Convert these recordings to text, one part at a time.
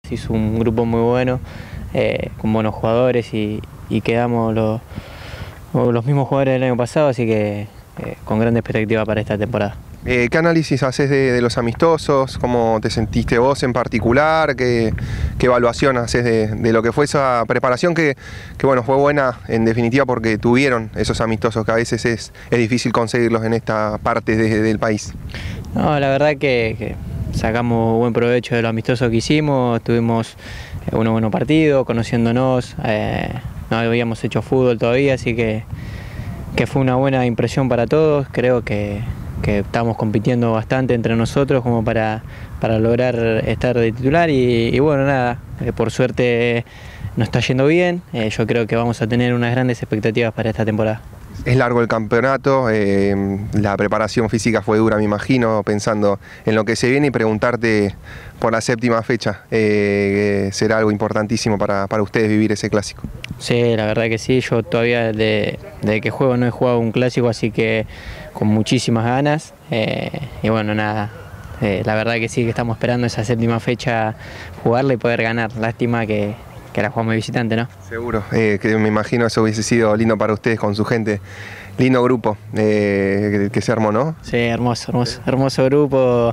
Hizo un grupo muy bueno, con buenos jugadores y quedamos los mismos jugadores del año pasado, así que con gran expectativa para esta temporada. ¿Qué análisis haces de los amistosos? ¿Cómo te sentiste vos en particular? ¿Qué evaluación haces de lo que fue esa preparación que bueno, fue buena en definitiva porque tuvieron esos amistosos que a veces es difícil conseguirlos en esta parte del país? No, la verdad que sacamos buen provecho de lo amistoso que hicimos, tuvimos unos buenos partidos, conociéndonos, no habíamos hecho fútbol todavía, así que fue una buena impresión para todos. Creo que estamos compitiendo bastante entre nosotros como para lograr estar de titular y bueno, nada, por suerte nos está yendo bien. Yo creo que vamos a tener unas grandes expectativas para esta temporada. Es largo el campeonato, la preparación física fue dura, me imagino, pensando en lo que se viene y preguntarte por la séptima fecha. Será algo importantísimo para ustedes vivir ese clásico. Sí, la verdad que sí, yo todavía desde que juego no he jugado un clásico, así que con muchísimas ganas. Y bueno, nada, la verdad que sí, que estamos esperando esa séptima fecha jugarla y poder ganar. Lástima que la jugamos de visitante, ¿no? Seguro, que me imagino eso hubiese sido lindo para ustedes con su gente. Lindo grupo que se armó, ¿no? Sí, hermoso grupo.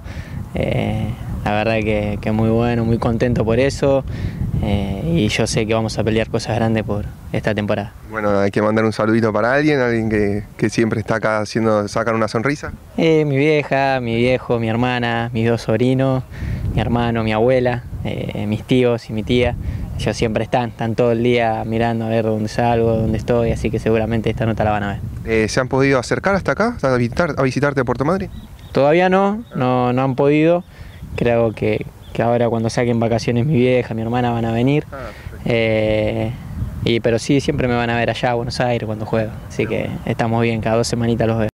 La verdad que muy bueno, muy contento por eso. Y yo sé que vamos a pelear cosas grandes por esta temporada. Bueno, hay que mandar un saludito para alguien que siempre está acá sacan una sonrisa. Mi vieja, mi viejo, mi hermana, mis dos sobrinos, mi hermano, mi abuela, mis tíos y mi tía. Ellos siempre están todo el día mirando a ver dónde salgo, dónde estoy, así que seguramente esta nota la van a ver. ¿Se han podido acercar hasta acá, a visitarte a Puerto Madryn? Todavía no han podido. Creo que ahora cuando saquen vacaciones mi vieja, mi hermana van a venir. Pero sí, siempre me van a ver allá a Buenos Aires cuando juego. Así que estamos bien, cada 2 semanitas los veo.